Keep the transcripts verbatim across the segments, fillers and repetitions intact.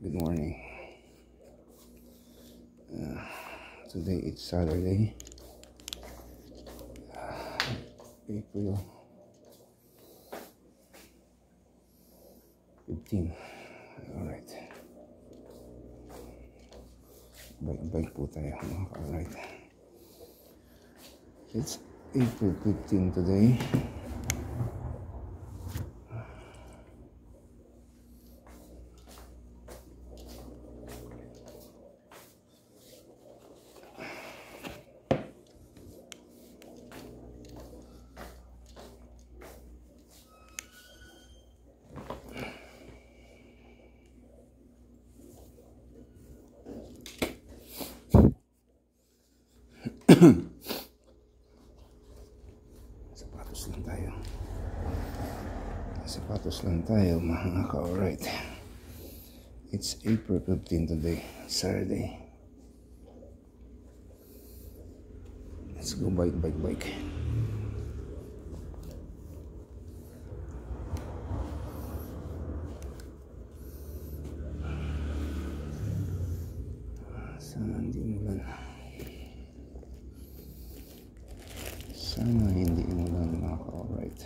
Good morning. Uh, today it's Saturday, uh, April fifteenth. Alright. Bike-bike po tayo. Alright. It's April fifteenth today. Sapatos lang tayo. Sapatos lang tayo mga ka-alright. It's April fifteenth today, Saturday. Let's go bike, bike, bike. Sana hindi umulan. Sana hindi umulan mga ka-alright.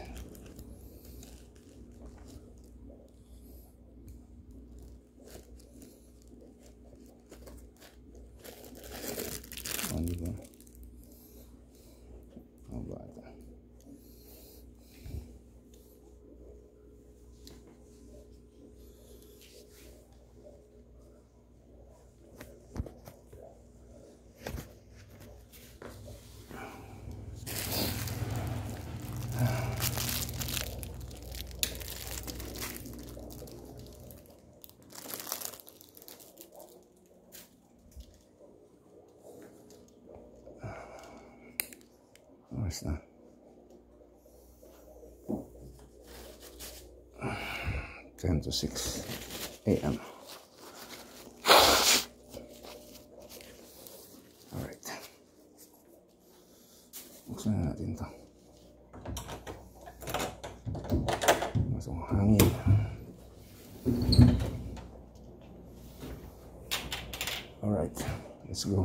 O, diba? O, bata. Oras na. ten to six A M Alright. Buksan na natin ito. Masok ang hangin. Alright. Let's go.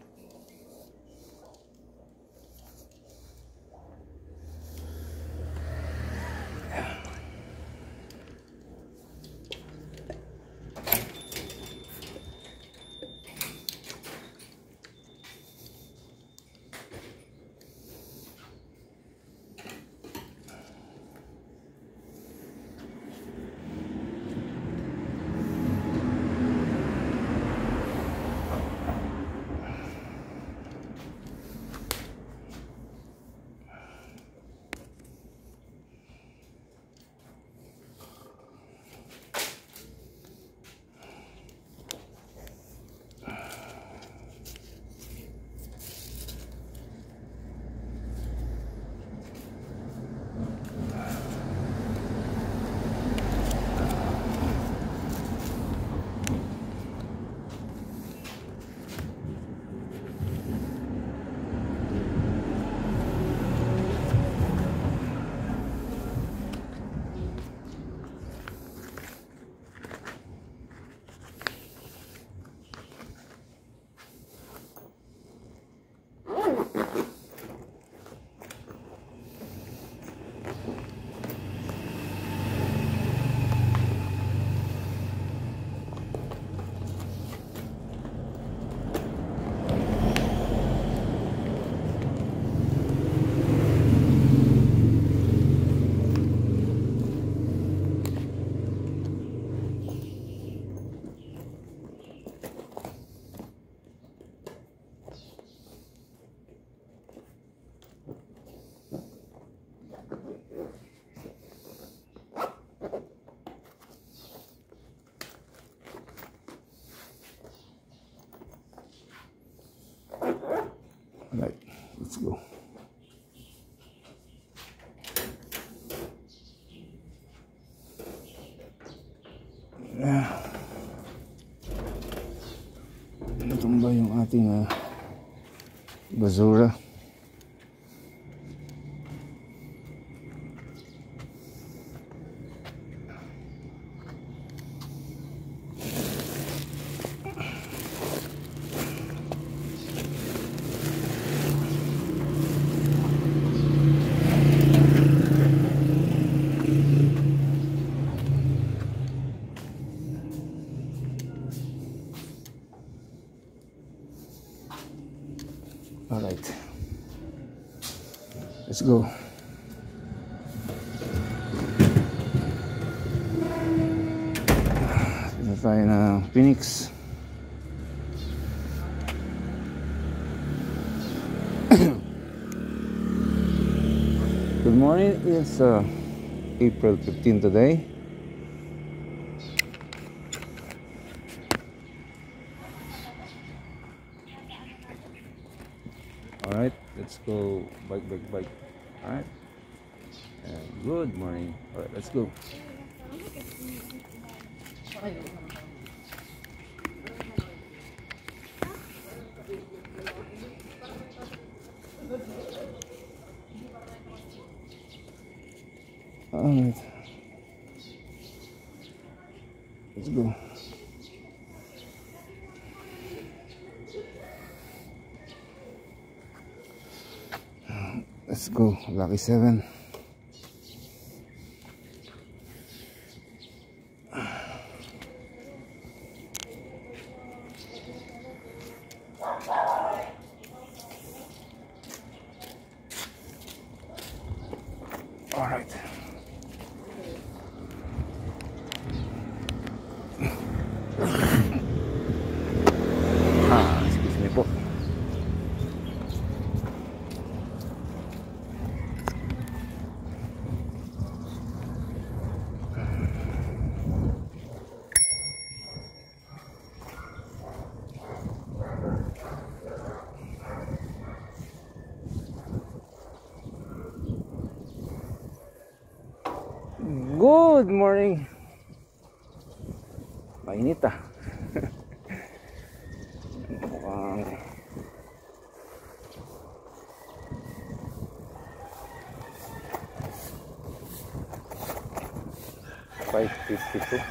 Alright, let's go. Yeah. Natumba yung ating uh, basura. All right. Let's go. Dito tayo na Phoenix. Good morning. It's uh, April fifteenth today. Alright, let's go bike, bike, bike. Alright. And good morning. Alright, let's go. Alright. Let's go. Let's go, Lucky Seven. All right. Ah, excuse me po. Good morning. Mainit ah. Mukhang five fifty-two.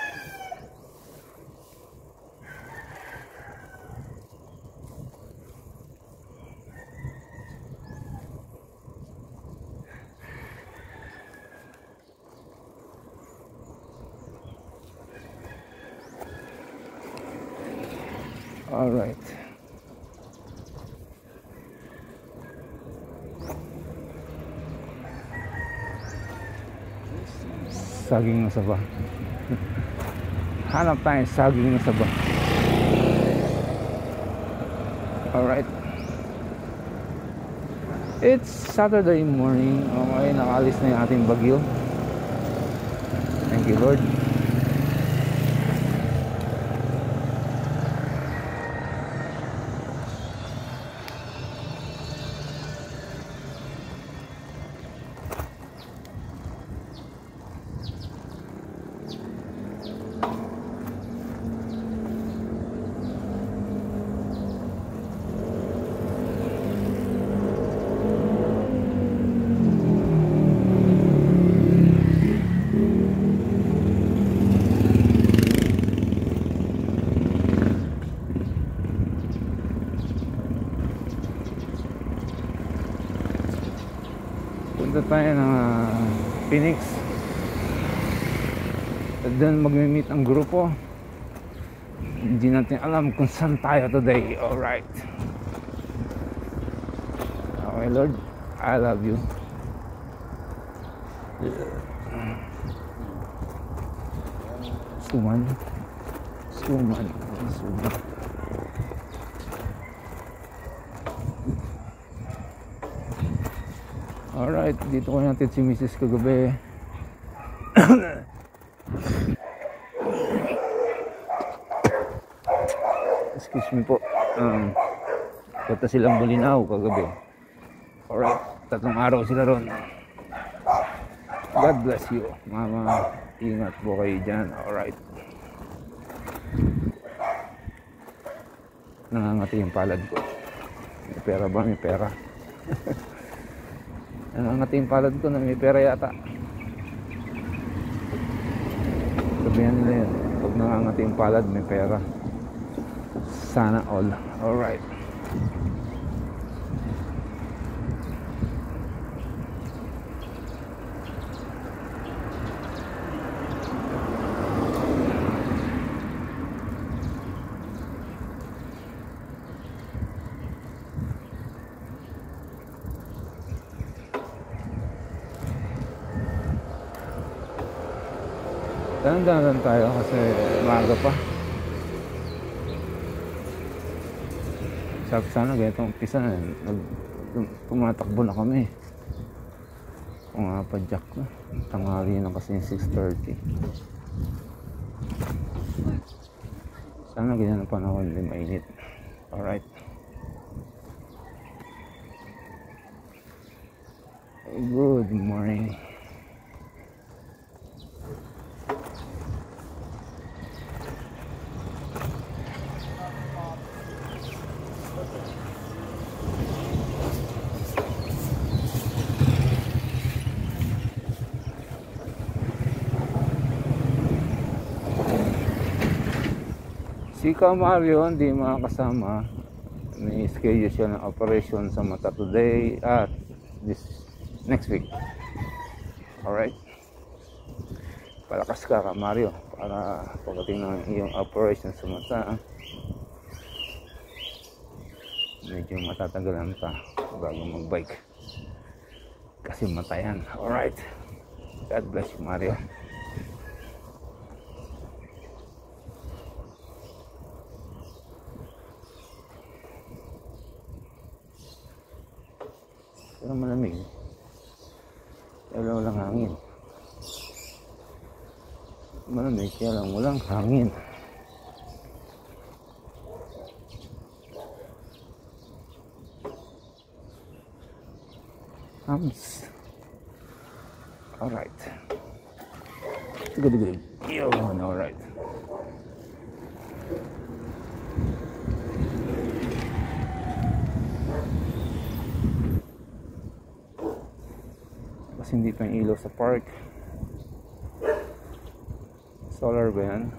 All right. Saging na saba. Hanap tayo saging na saba. All right. It's Saturday morning. Okay, nakalis na yung ating bagyo. Thank you, Lord. Punta tayo ng uh, Phoenix. At doon mag-meet ang grupo. Hindi natin alam kung saan tayo today. Alright. Okay, Lord, I love you. Suman. Suman. Suman. Alright, dito ko natin si Missus kagabi. Excuse me po. Um, punta silang Bulinaw kagabi. Alright, tatlong araw sila ron. God bless you, Mama. Ingat po kayo dyan. Alright. Nangangati yung palad ko. May pera ba? May pera. Nangangati yung palad ko na may pera yata. Sabihan nila yun, pag nangangati yung palad may pera. Sana all. Alright. Dahan-dahan tayo kasi maaga pa. Sabi sana ganito umpisa na. Nag, tumatakbo na kami. Kung nga pa jack na. Tanghali na kasi six thirty. Sana ganyan ang panahon, hindi mainit. Alright. Good morning. Si Ka Mario hindi makakasama. May schedule siya ng operation sa mata today at this next week. Alright. Palakas ka Ka Mario para pagdating ng iyong operation sa mata, medyo matatagalan pa bago mag-bike. Kasi mata yan. Alright. God bless you Mario. Pero malamig. Kaya walang hangin. Malamig kaya lang walang hangin. Hams. Alright. Good, good. Yo, alright. Hindi pa yung ilaw sa park. Solar ba yan?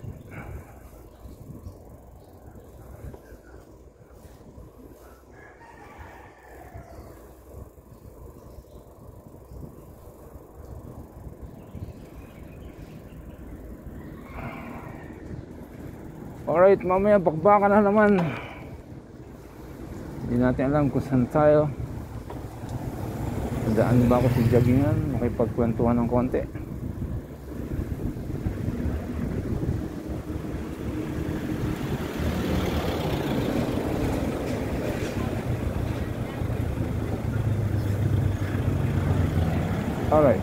Alright, mamaya bakbakan na naman. Hindi natin alam kung saan tayo. Daan ba ako sa joggingan, makipagkwentuhan ng konti. Alright.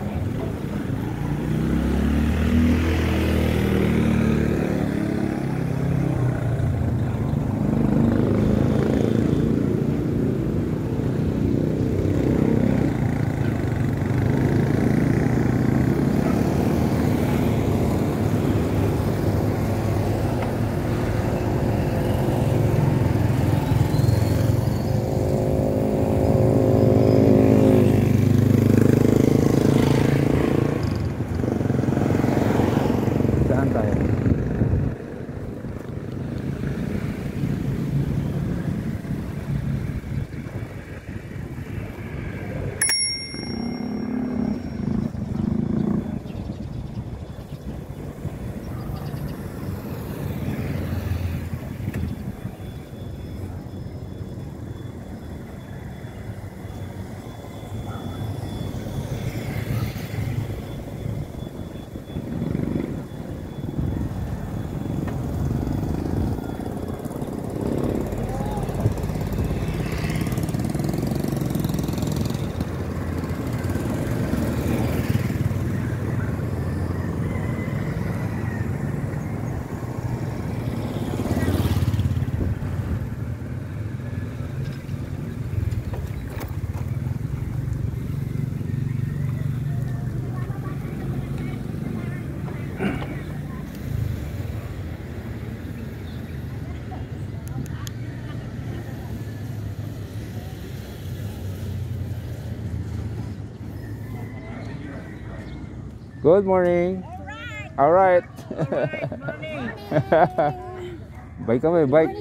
Good morning. All right. All right. Morning. Bike kami, bike.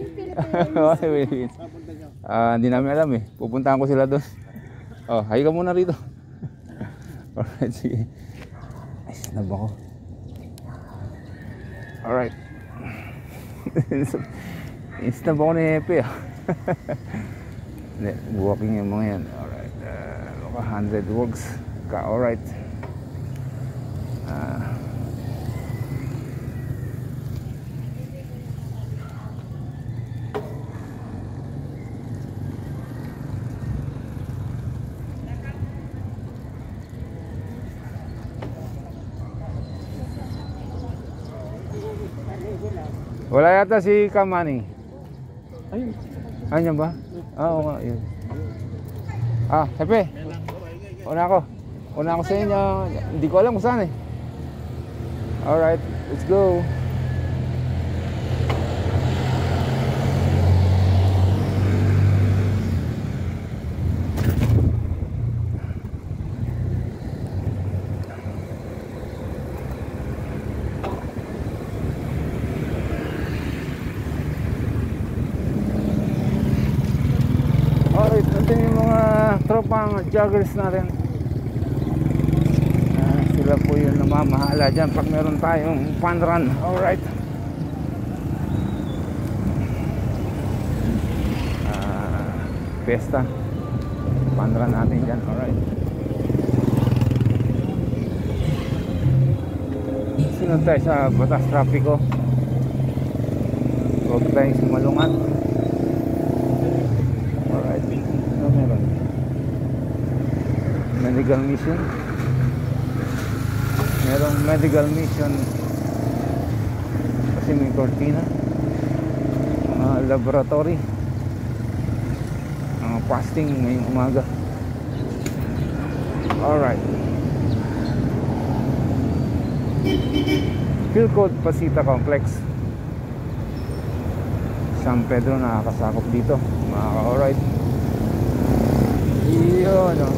Ah, hindi namin alam eh. Pupuntahan ko sila doon. Oh, hay ka muna rito. All right, sige. Ay, snab ako. All right. Snab ako ni Epe. Hindi, walking yung mga yan. All right. Uh, one hundred works. Ka, all right. Uh, Wala yata si Kamani. Ayun. Ano ba? Ah, oo nga, yun. Ah, Hepe. Una ako. Una ako sa inyo. Hindi ko alam kung saan eh. Alright, let's go. Alright, natin yung mga tropang joggers natin. Uh, sila po yung namamahala dyan pag meron tayong fun run. Alright. Uh, Pesta. Fun run natin dyan. Alright. Sunod tayo sa batas trapiko. Huwag tayong sumalungat. Medical mission. Merong medical mission kasi may cortina. Mga laboratory. Mga fasting ngayong umaga. Alright. Philcode Pasita Complex. San Pedro nakakasakop dito. Mga ka-alright. Yun o.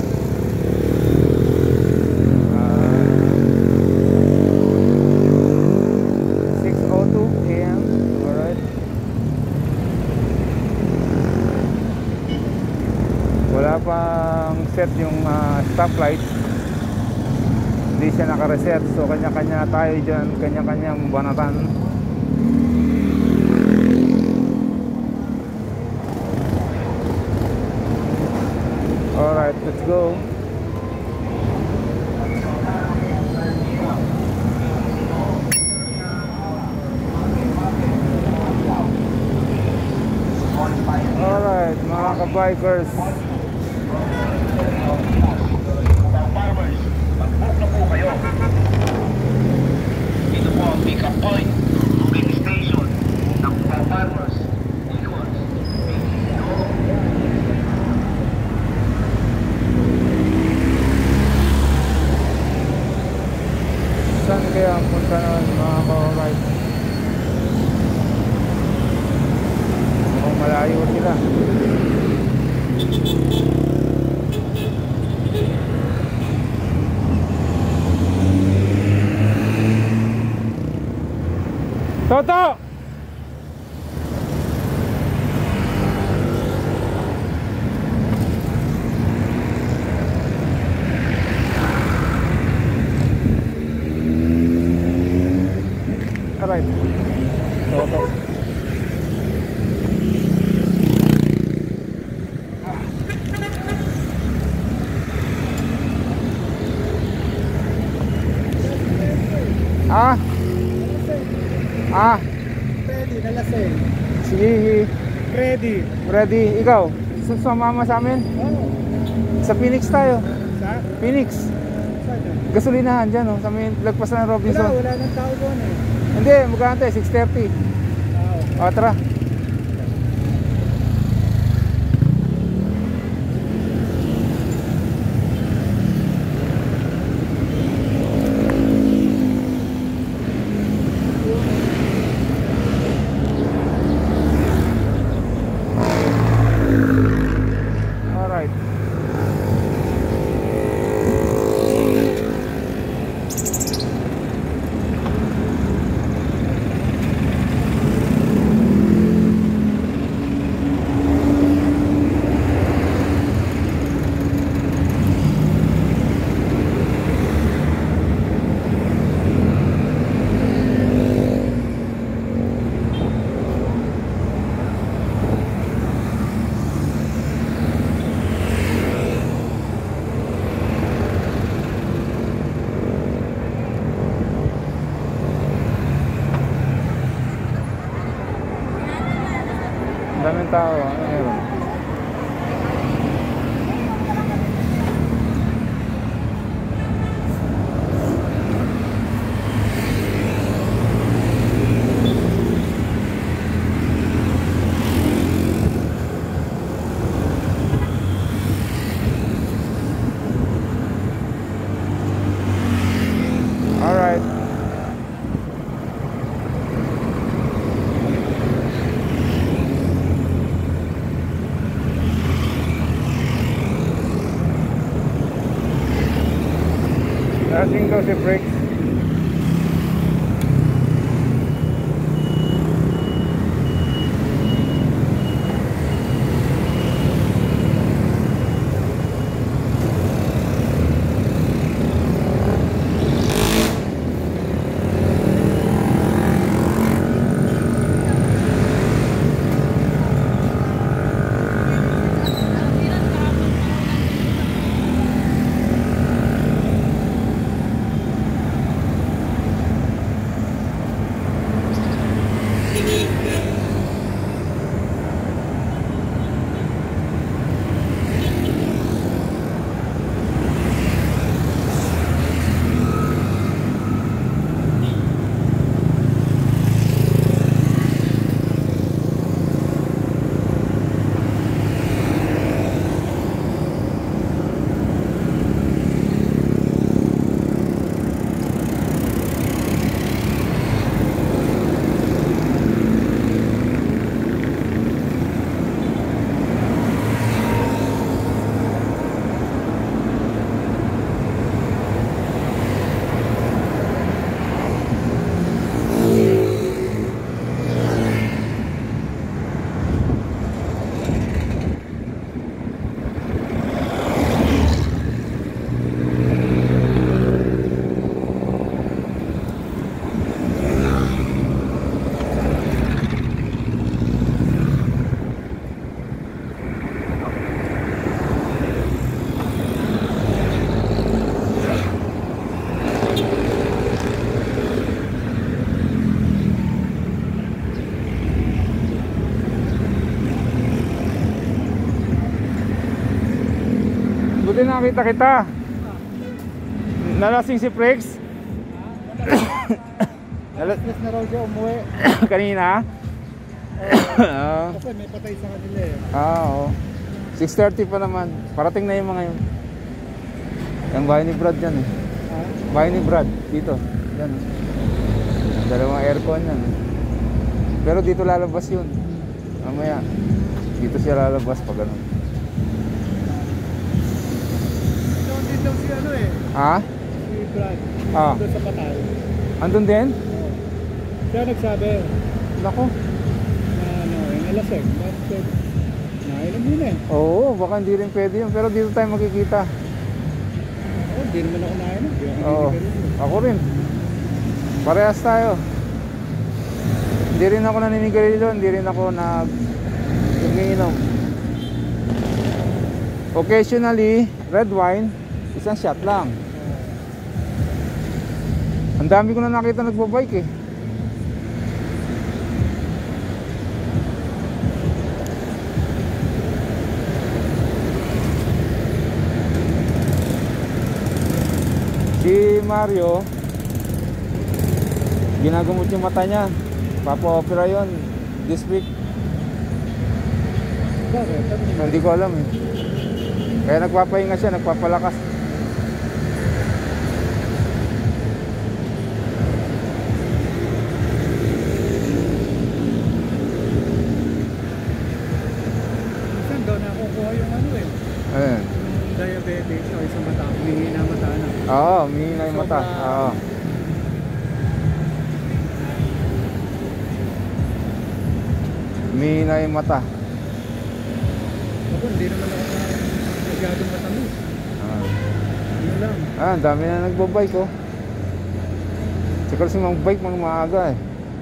Pang set yung uh, stoplight, hindi siya nakareset, so kanya-kanya tayo dyan, kanya-kanyang banatan. Alright, let's go. Alright, mga ka-bikers, ito po ang pick-up point, booking station ng farmers. saan kaya ang punta nun mga ka-ride? Mukhang malayo sila. Toto! Alright. Toto. Ah? Ah? Ready, nalasing. Sige. Ready. Ready. Ikaw? Sumama sa amin? Oo. Sa Phoenix tayo. Sa? Phoenix. Saan yan? Gasolinahan dyan, oh. Sa may lagpas na ng Wala, Robinson. wala nang tao doon eh. Hindi, magkano tayo? six thirty. Oo. O, tara. Alright. Daming tao, ano meron? daw si brakes. Buti nakita kita. Nalasing si Prex. Alas tres na raw siya umuwi. Kanina. Ah, Kasi may patay sa kanila eh. ah, oo. six thirty pa naman. Parating na yung mga yun. Yung bahay ni Brad yan eh. Ha? Bahay ni Brad dito. Yan. Dalawang aircon yan. Pero dito lalabas yun. Mamaya. Dito siya lalabas pag ano. Doon din daw si ano eh. Ha? Si Brad. Ah. Doon sa patay. Andun din? Oo. Siya nagsabi Nako. na ano, yung alasek. Bakit nainom yun eh. Oo, baka hindi rin pwede yun. Pero dito tayo makikita. Oo, hindi naman ako nainom. Di ako Oo. naninigarilyo. Ako rin. Parehas tayo. Hindi rin ako naninigarilyo, hindi rin ako nag umiinom. Occasionally, red wine, isang shot lang. Ang dami ko na nakita nagbabike eh. Si Mario, ginagamot yung mata niya. Papa-opera yun this week. Bakit? Ano yun? Hindi ko alam eh. Kaya nagpapahinga siya, nagpapalakas. Minsan daw nakukuha yung ano eh. Ayun. Yung diabetic o isang mata. Humihina mata na. Oo, umihina yung mata. Oo. Umihina yung mata. Ako, hindi naman ako nagyadong matamis. Ah. Yun lang. Ah, ang dami na nagbabike oh. Tsaka kasi mag-bike mga maaga eh.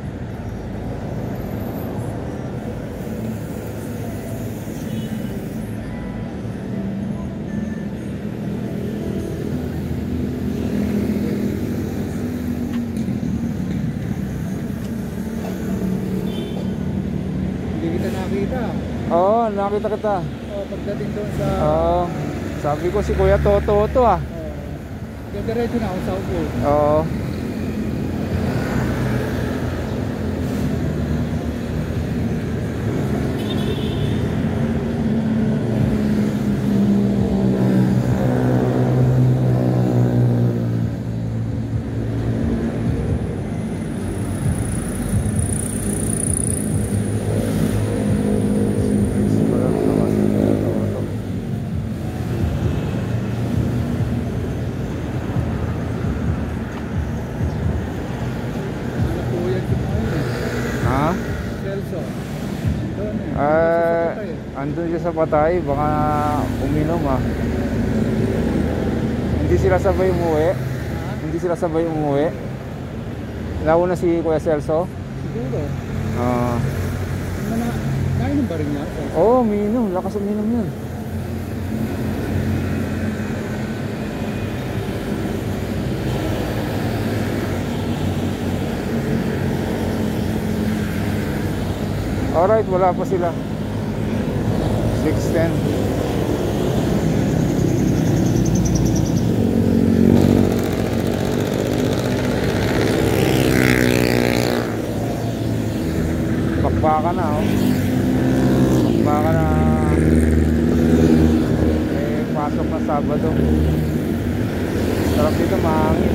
Hindi kita nakita. Oo, nakita kita. O, pagdating doon sa... Oo. Sabi ko si Kuya Toto to ah. O, diretso na ako sa upo. Oo. ano eh. Ah, Sa patay eh. andun siya sa patay, baka uminom ah. Hindi sila sabay umuwi. Ha? Hindi sila sabay umuwi. Nauna si Kuya Celso. Siguro. Ah, Mana, nainom ba rin niya? oo, oh, uminom. Lakas uminom yun. Alright, wala pa sila. six ten. Bakbaka na oh. Bakbaka na. Eh, pasok na Sabado. Sarap dito, mahangin.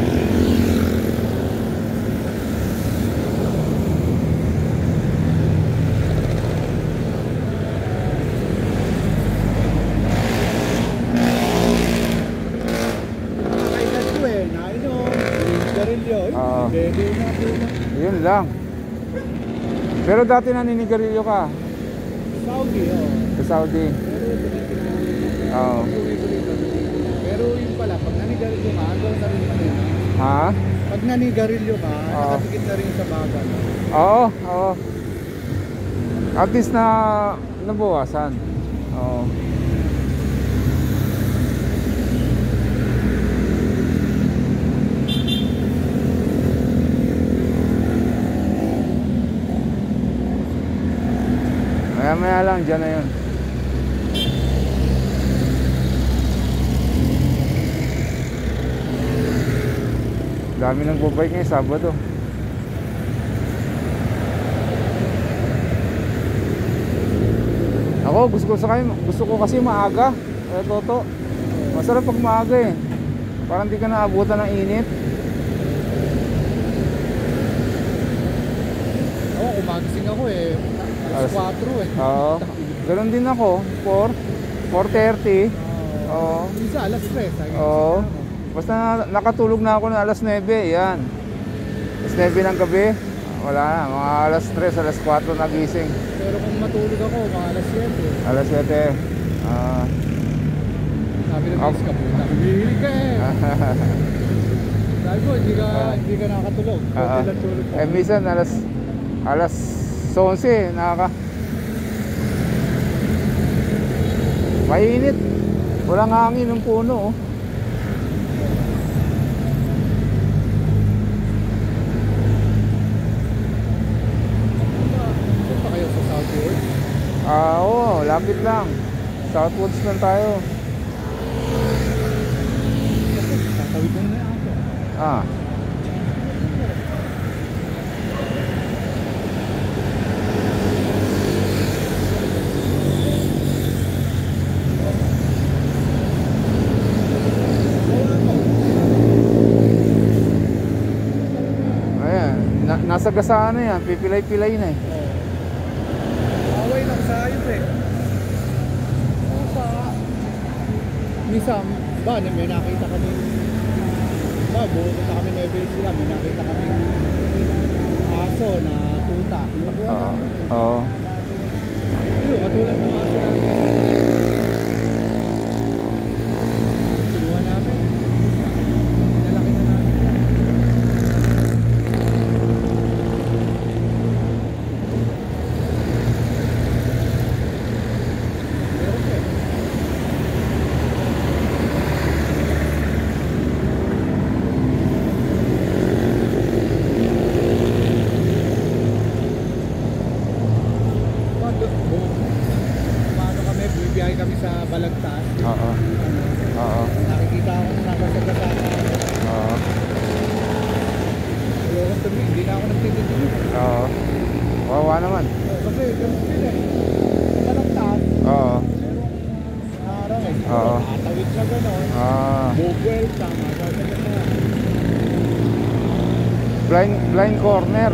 Kailan ko eh, nainom. Garilyo. Oo. Bebe na po na. Yun lang. Pero dati naninigarilyo ka Saudi, oh. sa Saudi. Pero tinitingnan. Oo. Pero yun pala, pag nanigarilyo ka, hanggang na rin naman yun. Ha? Pag nanigarilyo ka, Oo. nakatikit na rin sa bagal. Oo, oo. At least na nabawasan. Oo. Maya maya lang, dyan na yun. Dami nang bubike ngayon, Sabado. Ako, gusto ko sa kayo, gusto ko kasi maaga. Eh, Toto. Masarap pag maaga eh. Parang di ka naabutan ng init. Oo, kumagising ako eh. Alas Alas- kwatro eh. Oo. Ganun din ako. four, four thirty. Oo. Minsan alas tres. Oo. Basta na- nakatulog na ako na alas nine, yan. Alas nine ng gabi, wala na. Mga alas tres, alas kwatro nagising. Pero kung matulog ako, mga alas siyete. Alas seven. Ah. Sabi ng Ako. miss ka po, nahihilig ka eh. Sabi ko, hindi ka, Ah. hindi ka nakatulog. Ah, Kunti lang tulog ka. eh, minsan alas alas eleven, nakaka mainit. Walang hangin ng puno. Oh. Saan pa kayo sa Southwood? Ah, oo, lapit lang. Southwoods lang tayo. Tatawid na na ako. Ah. Ayan, na nasa gasaan na yan, pipilay-pilay na eh. Away lang sa ayos eh. Oo, sa... Minsan, ba, may nakita kami... Ba, bumunta kami na Ebel sila, may nakita kami aso na tuta. Kinukuha Oo. namin. Oo. Yun, katulad ng aso namin. Kinuha namin. Nalaki na namin. Meron pa eh. Pag bu- paano kami, bumibiyahe kami sa Balagtas. Oo. Ano, Oo. nakikita ako na nakasagasaan. Oo. Ayoko tumi, hindi na ako nagtitigil. Oo. Wawa naman. Kasi ganun sila eh. Balagtas, Oo. merong harang eh. Oo. Nakatawid siya gano'n. Ah. Bubel, tama. Gagawin na. Blind blind corner.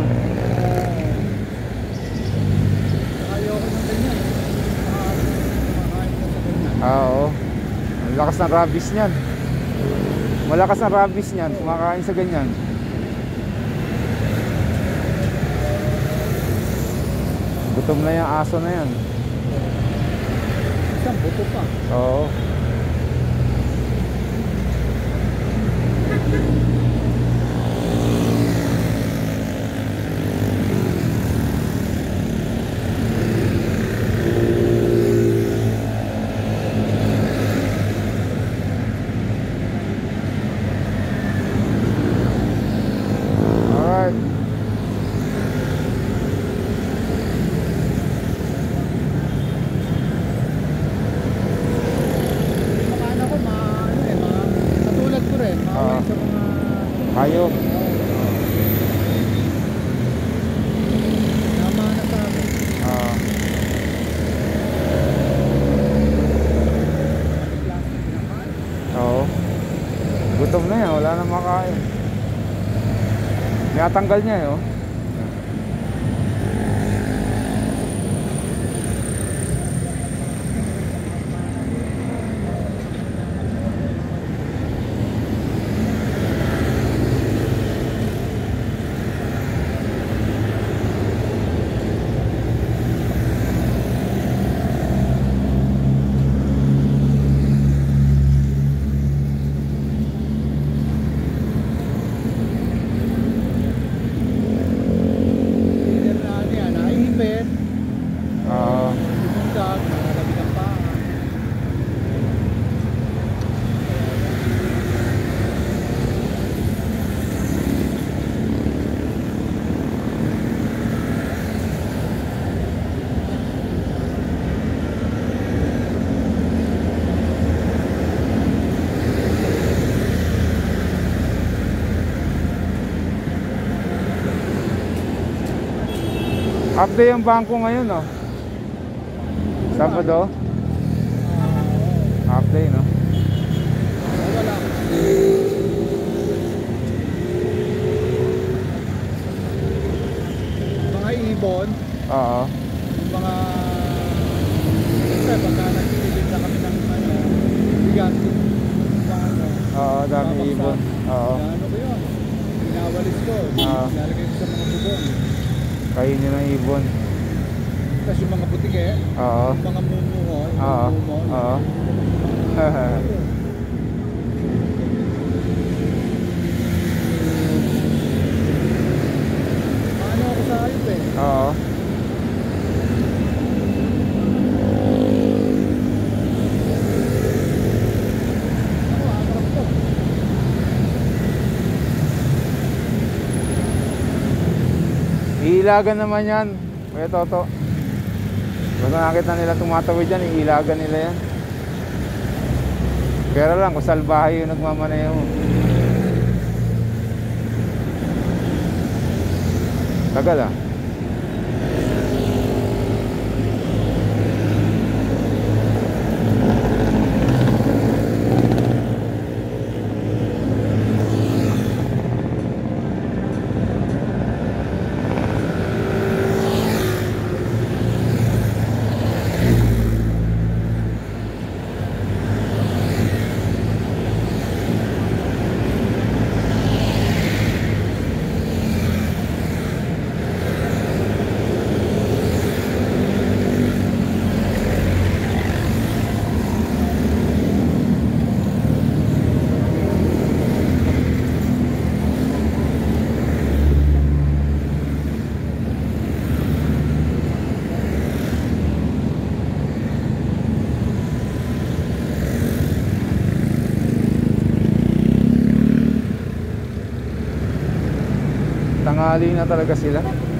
Ayoko ng ganyan. Makakain ka sa ganyan. Ah, oo. Ang lakas ng rabies niyan. Malakas ang rabies niyan, kumakain sa ganyan. Gutom na yung aso na yan. Isang buto pa. Oo. Alright. Paano ko ma, ano eh, ma, katulad ko rin, maaway Ah. sa mga Hayop. tama na sa akin. Ah. Plastic na kain. Oo. Gutom na yan, wala na makain. Natanggal niya eh, oh. Leader na ano yan, naihipit, Ah. lumundag, nalalabig ang paa. Half day ang bangko ngayon, no? Sabado? Half day, no? Wala. Mga ibon, Oo. yung mga siyempre pagka nagtitigil na kami ng ano, bigat mga ano, Oo, dami babaksak. ibon. Oo. Ano ko yun? Pinawalis ko, Ah. nilalagay ko sa mga bubong. Kainin ng ibon. Tapos yung mga butike, Oo. yung mga mumuho, yung Oo. mga mumo, Oo. ano ako sa ayop eh. Oo. Ako, atrap ko. Iilagan naman yan. Kuya Toto. Basta nakita nila tumatawid dyan, iilagan nila yan. Pero lang, kung salbahe yung nagmamaneho. Tagal ah. Tanghali na talaga sila.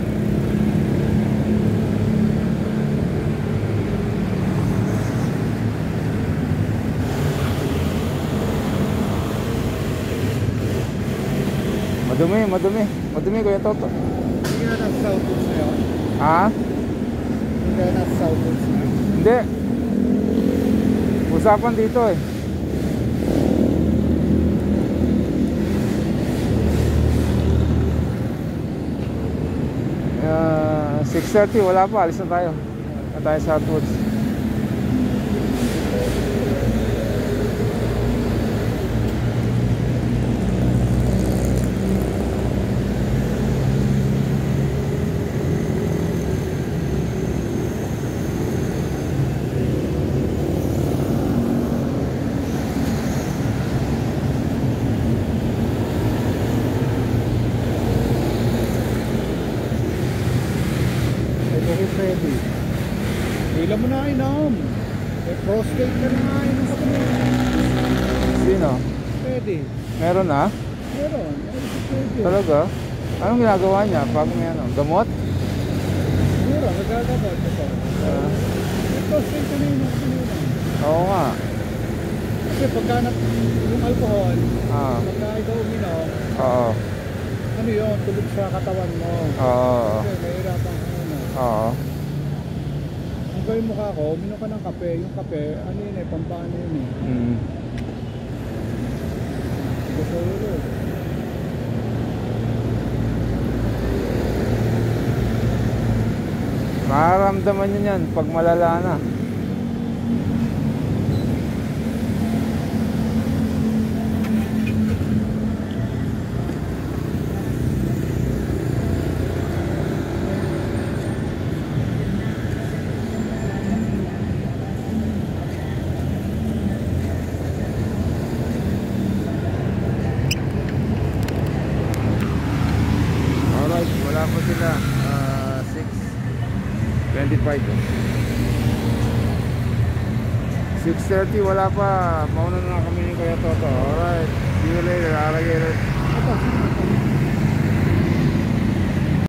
Madumi, madumi. Madumi, Kuya Toto. Hindi ka na nasa Southwoods na yun. Ha? Hindi ka na nasa Southwoods na. Hindi. Usapan dito eh. Uh, six thirty, wala pa. Alis na tayo. Na tayo sa Southwoods. Kailan mo na inom? Eh, prostate ka na nga inom ka na. Sino? Pwede. Meron na? Meron. Pwede. Talaga? Anong ginagawa niya pag may ano? Gamot? Meron, nagagabat ito. Ah. Eh, prostate ka na inom ka na. Oo nga. Kasi pagka na, yung alcohol, Ah. pagka ikaw uminom, Oo. ano yun, tulog sa katawan mo. Oo. Kasi mahirapan ka muna. Oo. Ang gawin mo ka ako, uminom ka ng kape. Yung kape, ano yun eh, pampano yun eh. Mm. Gusto ulo. Mararamdaman niyo yan pag malala na. Alright, wala pa sila. Ah, six twenty-five. six thirty wala pa. Mauna na kami ni Kuya Toto. Alright, see you later. Alligator. Ito,